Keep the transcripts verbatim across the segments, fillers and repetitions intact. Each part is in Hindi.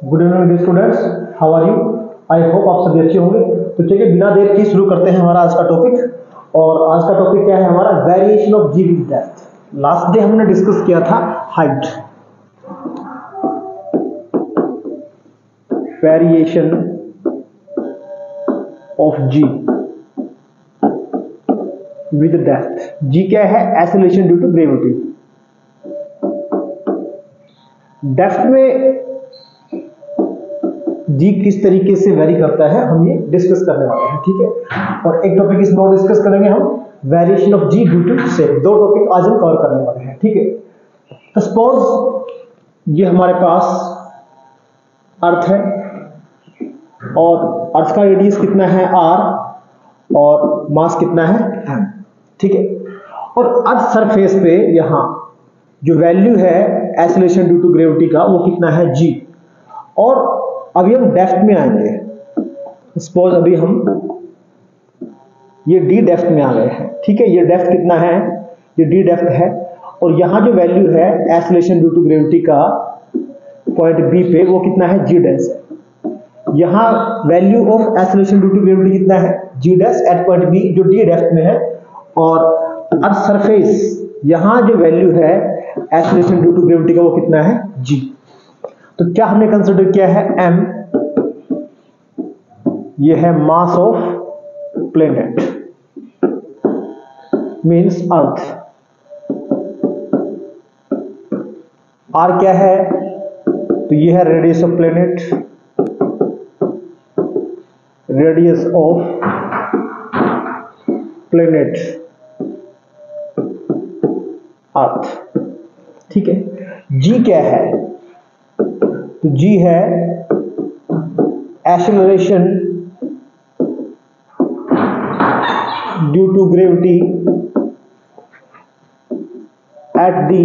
Good evening students, how are you? I hope आप सभी अच्छे होंगे। तो चलिए बिना देर के शुरू करते हैं हमारा आज का टॉपिक। और आज का टॉपिक क्या है हमारा? Variation of G with depth. Last day हमने डिस्कस किया था height, variation of G with depth. G क्या है? Acceleration due to gravity. Depth में जी किस तरीके से वेरी करता है हम ये डिस्कस करने वाले हैं, ठीक है। और एक टॉपिक इसमें और डिस्कस करेंगे हम, variation of ji due to shape. दो टॉपिक आज हम कवर करने वाले हैं, ठीक है। तो सपोज ये हमारे पास अर्थ है और अर्थ का रेडियस कितना है आर और मास कितना है एम, ठीक है। और अर्थ सरफेस पे यहाँ जो वैल्यू है एक्सेलरेशन ड्यू टू ग्रेविटी का वो कितना है जी। और अभी हम डेप्थ में आएंगे। सपोज अभी हम ये डी डेप्थ में आ गए हैं, ठीक है। ये डेप्थ कितना है? ये डी डेप्थ है। और यहाँ जो वैल्यू है एक्सेलरेशन ड्यू टू ग्रेविटी का पॉइंट बी पे वो कितना है? जी डैश है। यहाँ value of acceleration due to gravity कितना है? G dash at point B जो डी डेप्थ में है। और अर्थ सरफेस यहाँ जो वैल्यू है एक्सेलरेशन ड्यू टू ग्रेविटी का वो कितना है? जी। तो क्या हमने कंसिडर किया है? m, ये है mass of planet means earth. r क्या है? तो ये है radius of planet, radius of planet earth, ठीक है। g क्या है? तो जी है acceleration due to gravity at the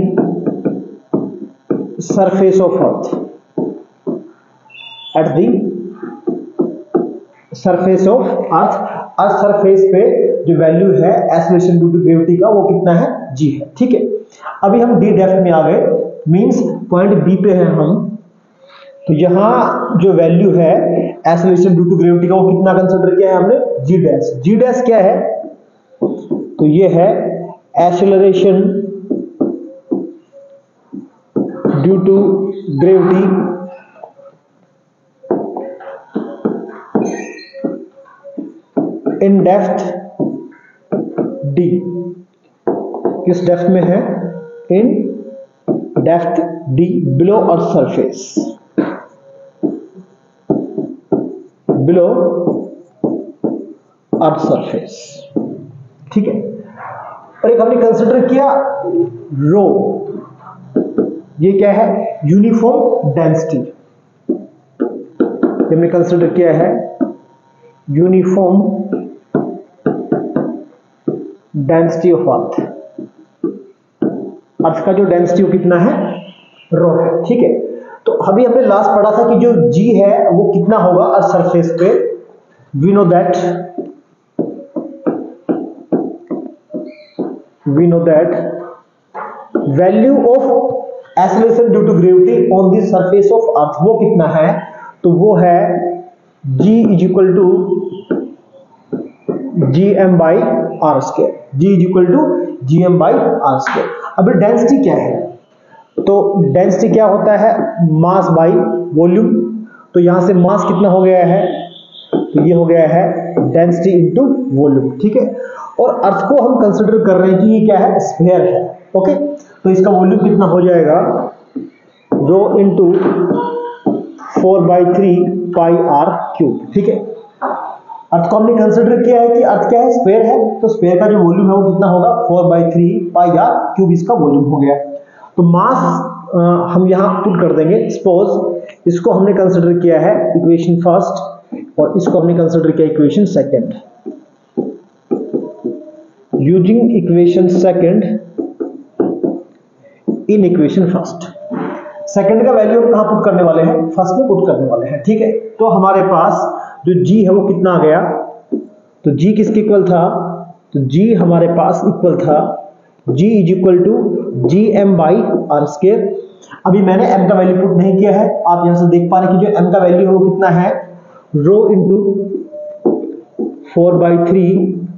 surface of earth, at the surface of earth. Earth surface पे जो वैल्यू है एक्सेलरेशन ड्यू टू ग्रेविटी का वो कितना है? जी है, ठीक है। अभी हम डी डेप्थ में आ गए, मींस पॉइंट बी पे हैं हम। तो यहाँ जो वैल्यू है एक्सेलरेशन ड्यू टू ग्रेविटी का वो कितना कंसीडर किया है हमने? जी डैश। जी डैश क्या है? तो ये है acceleration due to gravity in depth D. किस डेप्थ में है? In depth D below earth surface, below earth surface, ठीक है। और एक हमने कंसिडर किया रो, ये क्या है? Uniform density. हमने कंसिडर किया है uniform density of earth. Earth का जो डेंसिटी वो कितना है? रो है, ठीक है। तो अभी हमने लास्ट पढ़ा था कि जो g है वो कितना होगा अर्थ सरफेस पे? We know that we know that value of acceleration due to gravity on the surface of earth वो कितना है? तो वो है g is equal to G M by are square. g is equal to G M by are square. अभी डेंसिटी क्या है? तो डेंसिटी क्या होता है? Mass by volume. तो यहां से मास कितना हो गया है? तो ये हो गया है डेंसिटी इनटू वॉल्यूम, ठीक है। और अर्थ को हम कंसीडर कर रहे हैं कि ये क्या है? स्फीयर है, ओके। तो इसका वॉल्यूम कितना हो जाएगा? Rho into four by three pi are cube, ठीक है। अर्थ को हमने कंसीडर किया है कि अर्थ क्या है? स्फीयर है। तो स्फीयर का जो वॉल्यूम है वो कितना होगा? Four by three pi are cube इसका वॉल्यूम हो गया। तो मास आ, हम यहां पुट कर देंगे। सपोज इसको हमने कंसीडर किया है इक्वेशन फर्स्ट और इसको हमने कंसीडर किया equation second. Using equation second in equation first. Second का वैल्यू हम कहां पुट करने वाले हैं? फर्स्ट में पुट करने वाले हैं, ठीक है। तो हमारे पास जो g है वो कितना आ गया? तो g किसके इक्वल था? तो g हमारे पास इक्वल था g is equal to G M by are square. अभी मैंने m का वैल्यू पुट नहीं किया है, आप यहां से देख पा रहे हैं कि जो m का वैल्यू है वो कितना है, rho into four by three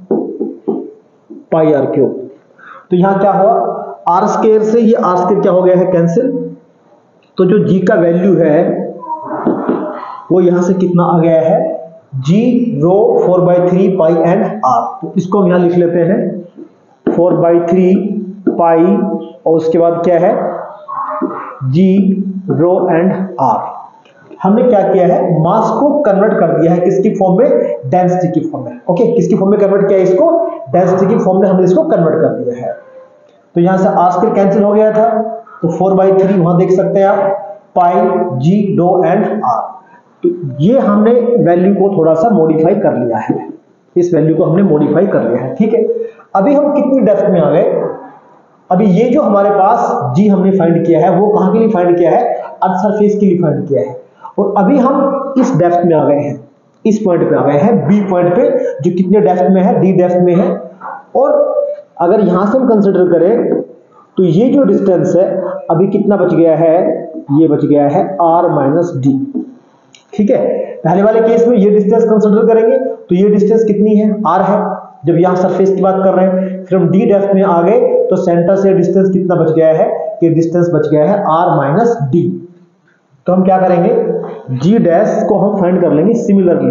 pi are cube. तो यहां क्या हुआ, आर स्क्वायर से ये आर स्क्वायर क्या हो गया है, कैंसिल। तो जो g का वैल्यू है वो यहां से कितना आ गया है, g rho four by three pi and r. तो इसको हम यहां लिख लेते हैं फोर बाई थ्री पाई और उसके बाद क्या है g रो एंड आर। हमने क्या किया है, मास को कन्वर्ट कर दिया है किसकी फॉर्म में, डेंसिटी की फॉर्म में। ओके, किसकी फॉर्म में कन्वर्ट किया है इसको, डेंसिटी की फॉर्म में हमने इसको कन्वर्ट कर दिया है। तो यहां से आर स्क्वायर कैंसिल हो गया था, तो फोर बाई थ्री वहां देख सकते हैं आप, पाई जी रो एंड आर। तो ये हमने वैल्यू को थोड़ा सा मॉडिफाई कर लिया है, इस वैल्यू को हमने मॉडिफाई कर लिया है, ठीक है। अभी हम कितनी डेप्थ में आ गए, अभी ये जो हमारे पास जी हमने फाइंड किया है वो कहां के लिए फाइंड किया है, अर्थ सरफेस के लिए फाइंड किया है। और अभी हम इस डेप्थ में आ गए हैं, इस पॉइंट पे आ गए हैं, बी पॉइंट पे, जो कितने डेप्थ में है, डी डेप्थ में है। और अगर यहां से हम कंसीडर करें तो ये जो डिस्टेंस है अभी कितना बच गया है, ये बच गया है आर माइनस डी, ठीक है। पहले वाले केस में ये डिस्टेंस कंसीडर करेंगे तो ये डिस्टेंस कितनी है, आर है, जब यहां सरफेस की बात कर रहे हैं। फिर हम डी डेप्थ में आ गए तो सेंटर से डिस्टेंस कितना बच गया है, कि डिस्टेंस बच गया है आर माइनस डी। तो हम क्या करेंगे, जी डैश को हम फाइंड कर लेंगे सिमिलरली।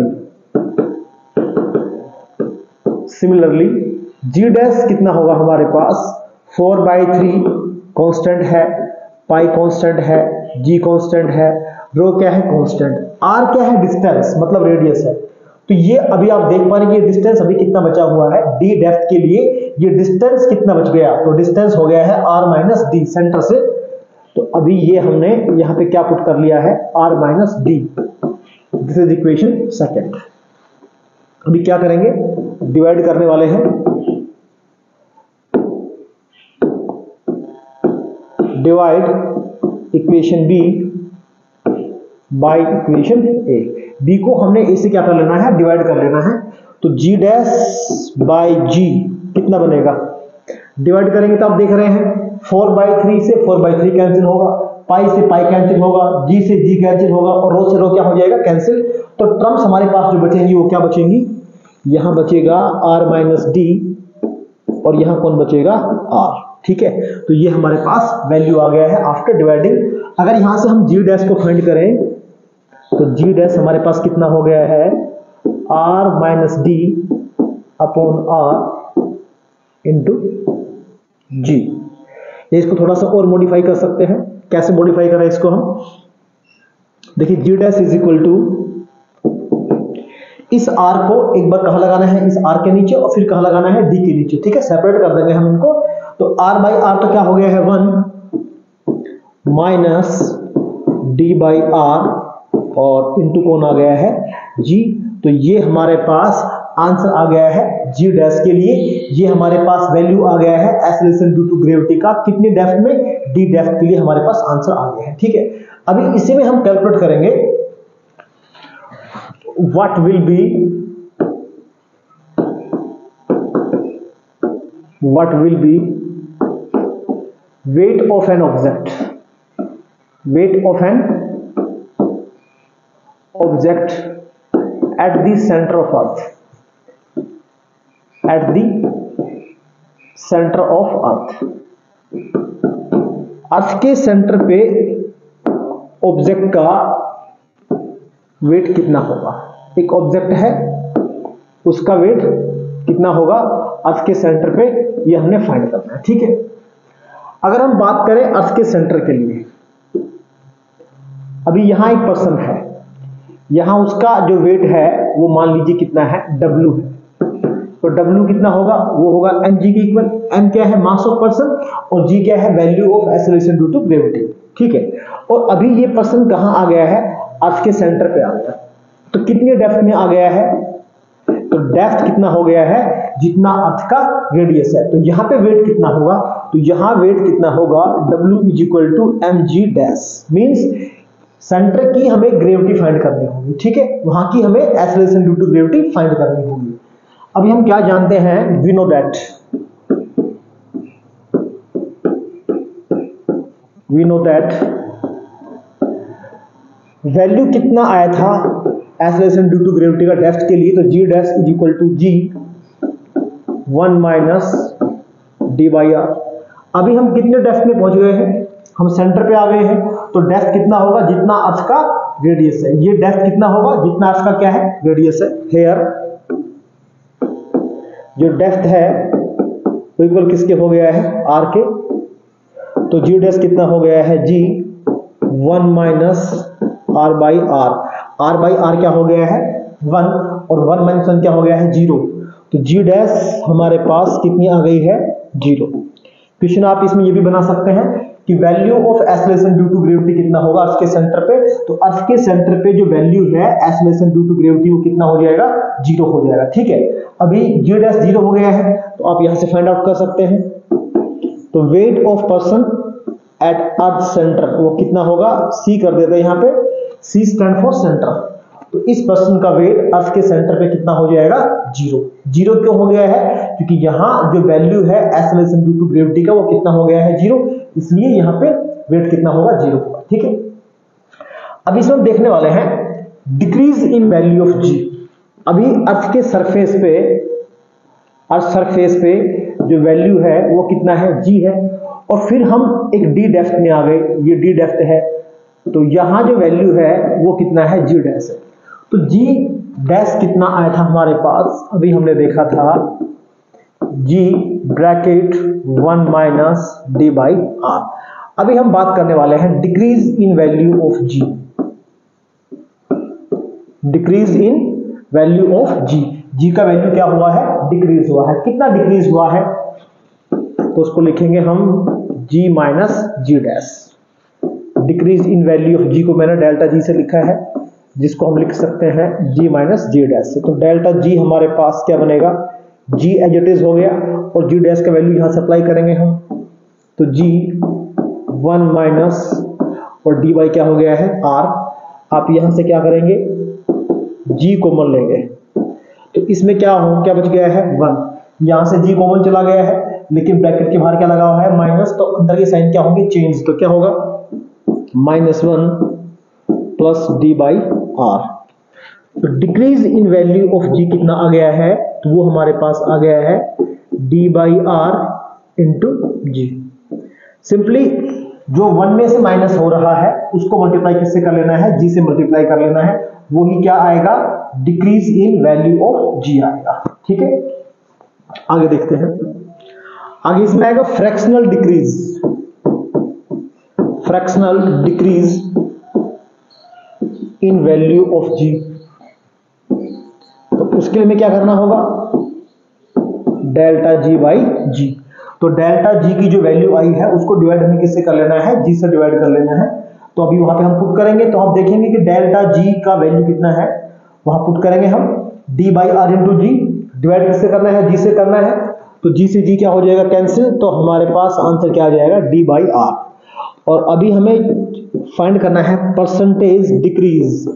सिमिलरली जी डैश कितना होगा हमारे पास, फोर बाई थ्री कॉन्स्टेंट है, पाई कॉन्स्टेंट है, जी कॉन्स्टेंट है, रो क्या है कॉन्स्टेंट, आर क्या है डिस्टेंस मतलब रेडियस है। तो ये अभी आप देख पा रहे हैं कि डिस्टेंस अभी कितना बचा हुआ है, डी डेप्थ के लिए ये डिस्टेंस कितना बच गया, तो डिस्टेंस हो गया है आर माइनस डी सेंटर से। तो अभी ये हमने यहां पे क्या पुट कर लिया है, r minus d. This is equation second. अभी क्या करेंगे, डिवाइड करने वाले हैं, divide equation b by equation a. B को हमने ए से क्या कर लेना है, डिवाइड कर लेना है। तो जी डैश बाई जी कितना बनेगा, डिवाइड करेंगे तो आप देख रहे हैं फोर बाई थ्री से फोर बाई थ्री कैंसिल होगा, पाई से पाई कैंसिल होगा, जी से जी कैंसिल होगा और रो से रो क्या हो जाएगा, कैंसिल। तो टर्म्स हमारे पास जो बचेंगी वो क्या बचेंगी, यहां बचेगा आर माइनस डी और यहां कौन बचेगा, आर, ठीक है। तो ये हमारे पास वैल्यू आ गया है आफ्टर डिवाइडिंग। अगर यहां से हम जी डैश को फाइंड करें तो जी डैश हमारे पास कितना हो गया है, r minus d upon r into g. इसको थोड़ा सा और मॉडिफाई कर सकते हैं, कैसे मॉडिफाई करें इसको हम, देखिए g dash is equal to, इस आर को एक बार कहां लगाना है, इस आर के नीचे और फिर कहां लगाना है, डी के नीचे, ठीक है। सेपरेट कर देंगे हम इनको। तो आर बाई आर तो क्या हो गया है, one minus d by r और इंटू कौन आ गया है, जी। तो ये हमारे पास आंसर आ गया है जी डैश के लिए। ये हमारे पास वैल्यू आ गया है एक्सेलरेशन ड्यू टू ग्रेविटी का, कितने डेप्थ में, डी डेप्थ के लिए हमारे पास आंसर आ गया है, ठीक है। अभी इसी में हम कैलकुलेट करेंगे what will be what will be weight of an object, weight of an object at the center of earth, at the center of earth। Earth के सेंटर पे ऑब्जेक्ट का वेट कितना होगा, एक ऑब्जेक्ट है उसका वेट कितना होगा अर्थ के सेंटर पे, ये हमने फाइंड करना है, ठीक है। अगर हम बात करें अर्थ के सेंटर के लिए, अभी यहां एक पर्सन है, यहां उसका जो वेट है वो मान लीजिए कितना है, W है। तो W कितना होगा, वो होगा mg के इक्वल। m क्या है, मास ऑफ पर्सन, और g क्या है, value of acceleration due to gravity, ठीक है। और अभी ये पर्सन कहां आ गया है, अर्थ के सेंटर पे आ गया। तो कितने डेप्थ में आ गया है, तो डेप्थ कितना हो गया है, जितना अर्थ का रेडियस है। तो यहां पे वेट कितना होगा, तो यहां वेट कितना होगा, W is equal to m g dash. Means centre की हमें ग्रेविटी फाइंड करनी होगी, ठीक है, वहां की हमें acceleration due to gravity find करनी होगी। अभी हम क्या जानते हैं, we know that we know that value कितना आया था एक्सेलरेशन ड्यू टू ग्रेविटी का डेप्थ के लिए, तो g dash is equal to g one minus d by r. अभी हम कितने डेप्थ में पहुंच गए हैं, हम सेंटर पे आ गए हैं, तो डेप्थ कितना होगा जितना अर्थ का रेडियस है, ये डेप्थ कितना होगा जितना अर्थ का क्या है रेडियस है। हेयर जो डेप्थ है वो इक्वल किसके हो गया है आर के, तो जी डैश कितना हो गया है g one minus r by r, r by r क्या हो गया है वन, और वन माइनस वन क्या हो गया है जीरो, तो जी डैश हमारे पास कितनी आ गई है जीरो। क्वेश्चन आप इसमें ये भी बना सकते हैं कि value of acceleration due to gravity कितना होगा अर्थ के सेंटर पे, तो अर्थ के सेंटर पे जो वैल्यू है एक्सेलरेशन ड्यू टू ग्रेविटी वो कितना हो जाएगा जीरो हो जाएगा। ठीक है, अभी जी डैश जीरो हो गया है तो आप यहां से फाइंड आउट कर सकते हैं, तो weight of person at earth centre वो कितना होगा, सी कर देते हैं यहाँ पे, सी स्टैंड फॉर सेंटर, तो इस पर्सन का वेट अर्थ के सेंटर पे कितना हो जाएगा जीरो। जीरो क्यों हो गया है, क्योंकि यहाँ जो वैल्यू है एक्सेलरेशन ड्यू टू ग्रेविटी का वो कितना हो गया है जीरो, इसलिए यहाँ पे वेट कितना होगा जीरो होगा। ठीक है, अब इसमें हम देखने वाले हैं decrease in value of g. अभी अर्थ के सरफेस पे, अर्थ सरफेस पे जो वैल्यू है वो कितना है जी है, और फिर हम एक डी डेप्थ में आ गए, ये डी डेप्थ है, तो यहां जो वैल्यू है वो कितना है जी डैश है, तो जी डैश कितना आया था हमारे पास, अभी हमने देखा था g bracket one minus d by r. अभी हम बात करने वाले हैं decrease in value of g, decrease in value of g, g का वैल्यू क्या हुआ है डिक्रीज हुआ है, कितना डिक्रीज हुआ है, तो उसको लिखेंगे हम g minus g dash. Decrease in value of g को मैंने डेल्टा जी से लिखा है, जिसको हम लिख सकते हैं जी माइनस जी डैश से, तो डेल्टा जी हमारे पास क्या बनेगा जी एज इट इज हो गया, और जी डैश का वैल्यू यहां से अप्लाई करेंगे हम, तो जी वन माइनस और डी बाई क्या हो गया है आर। आप यहां से क्या करेंगे जी कॉमन लेंगे, तो इसमें क्या हो क्या बच गया है वन, यहां से जी कॉमन चला गया है, लेकिन ब्रैकेट के बाहर क्या लगा हुआ है माइनस, तो अंदर के साइन क्या होंगे चेंज, तो क्या होगा minus one plus d by r. तो decrease in value of g कितना आ गया है, तो वो हमारे पास आ गया है d by r into g. Simply जो वन में से माइनस हो रहा है उसको मल्टीप्लाई किससे कर लेना है जी से मल्टीप्लाई कर लेना है, वो ही क्या आएगा decrease in value of g आएगा। ठीक है, आगे देखते हैं, आगे इसमें आएगा fractional decrease, fractional decrease in value of g. तो उसके लिए हमें क्या करना होगा डेल्टा जी बाई जी, तो डेल्टा जी की जो वैल्यू आई है उसको डिवाइड हमें किससे कर लेना है जी से डिवाइड कर लेना है, तो अभी वहां पे हम पुट करेंगे, तो आप देखेंगे कि डेल्टा जी का वैल्यू कितना है, वहां पुट करेंगे हम d by r into g, divide किससे करना है जी से करना है, तो जी से जी क्या हो जाएगा कैंसिल, तो हमारे पास आंसर क्या आ जाएगा डी बाई आर। और अभी हमें फाइंड करना है percentage decrease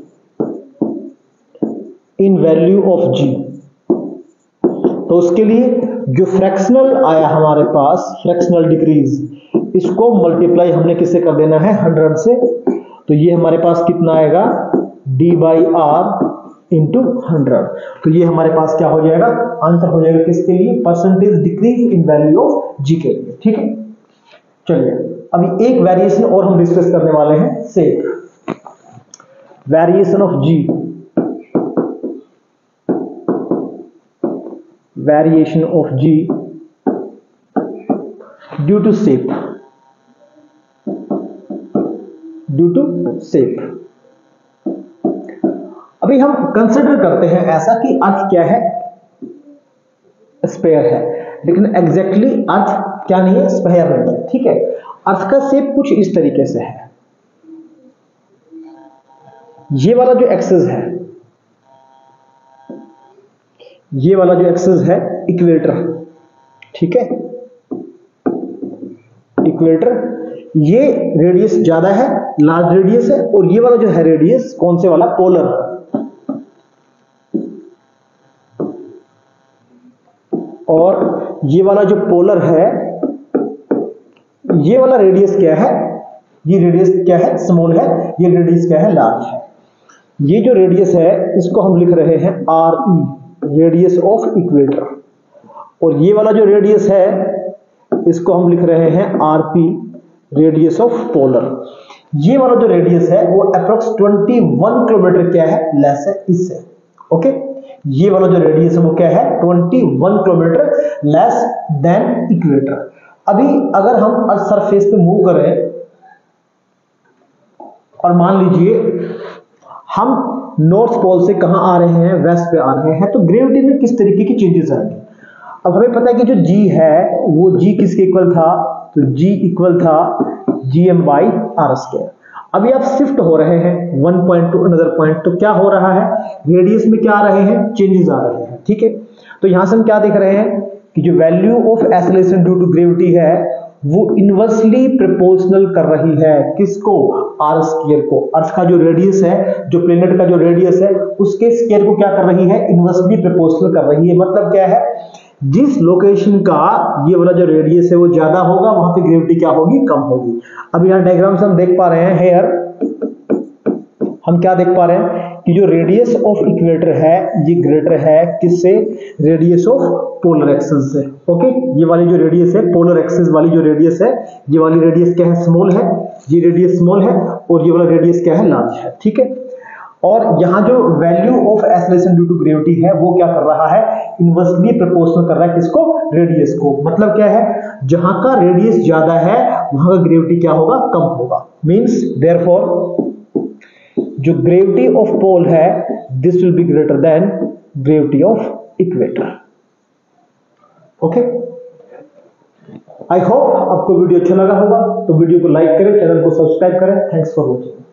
in value of g, तो उसके लिए जो फ्रैक्शनल आया हमारे पास फ्रैक्शनल डिक्रीज, इसको मल्टीप्लाई हमने किससे कर देना है हंड्रेड से, तो ये हमारे पास कितना आएगा d by r into hundred, तो ये हमारे पास क्या हो जाएगा आंसर हो जाएगा किसके लिए percentage decrease in value of g के लिए। ठीक है, चलिए अभी एक वेरिएशन और हम डिस्कस करने वाले हैं, से variation of g, variation of ji due to shape, due to shape. अभी हम कंसिडर करते हैं ऐसा कि अर्थ क्या है स्फेयर है, लेकिन एग्जैक्टली अर्थ क्या नहीं है स्फेयर नहीं है। ठीक है, अर्थ का शेप कुछ इस तरीके से है, ये वाला जो एक्सिस है, ये वाला जो एक्सिस है इक्वेटर, ठीक है इक्वेटर, ये रेडियस ज्यादा है लार्ज रेडियस है, और ये वाला जो है रेडियस कौन से वाला पोलर, और ये वाला जो पोलर है ये वाला रेडियस क्या है ये रेडियस क्या है, स्मॉल है, ये रेडियस क्या है, लार्ज है। ये जो रेडियस है इसको हम लिख रहे हैं r e, radius of equator, और ये वाला जो रेडियस है इसको हम लिख रहे हैं r p, radius of polar. ये वाला जो रेडियस है वो अप्रोक्स इक्कीस किलोमीटर क्या है, लेस है इससे। ओके, ये वाला जो रेडियस है वो क्या है, इक्कीस किलोमीटर लेस देन इक्वेटर। अभी अगर हम अर्थ सरफेस पे मूव करें और मान लीजिए हम नॉर्थ पोल से कहां आ रहे हैं, वेस्ट पे आ रहे हैं, तो ग्रेविटी में किस तरीके की चेंजेस आएंगे। अब हमें पता है कि जो g है वो g किसके इक्वल था, तो g इक्वल था gm बाई आर स्क्वायर। अभी आप शिफ्ट हो रहे हैं one point to another point, तो क्या हो रहा है, रेडियस में क्या आ रहे हैं, चेंजेस आ रहे हैं। ठीक है, तो यहां से हम क्या देख रहे हैं कि जो value of acceleration due to gravity है वो इनवर्सली प्रोपोर्शनल कर रही है किसको, आर स्क्वायर को। अर्थ का जो रेडियस है, जो प्लेनेट का जो रेडियस है उसके स्क्वायर को क्या कर रही है, इनवर्सली प्रोपोर्शनल कर रही है। मतलब क्या है, जिस लोकेशन का ये वाला जो रेडियस है वो ज्यादा होगा वहां पे ग्रेविटी क्या होगी, कम होगी। अब यहाँ डायग्राम से हम देख पा रहे हैं, हेयर हम क्या देख पा रहे हैं कि जो रेडियस ऑफ इक्वेटर है ये ग्रेटर है किससे, रेडियस ऑफ पोलर एक्सिस से। ओके, ये वाली जो रेडियस है, पोलर एक्सिस वाली जो रेडियस है, ये वाली रेडियस क्या है, स्मॉल है, ये रेडियस स्मॉल है, और ये वाला रेडियस क्या है, लार्ज है। ठीक है, और यहाँ जो value of acceleration due to gravity है वो क्या कर रहा है, इनवर्सली प्रोपोर्शनल कर रहा है किसको, रेडियस को। मतलब क्या है, जहां का रेडियस ज्यादा है वहां का ग्रेविटी क्या होगा, कम होगा। मींस देयरफॉर जो ग्रेविटी ऑफ पोल है this will be greater than gravity of equator. Okay, I hope आपको वीडियो अच्छा लगा होगा, तो वीडियो को लाइक करें, चैनल को सब्सक्राइब करें। Thanks for watching.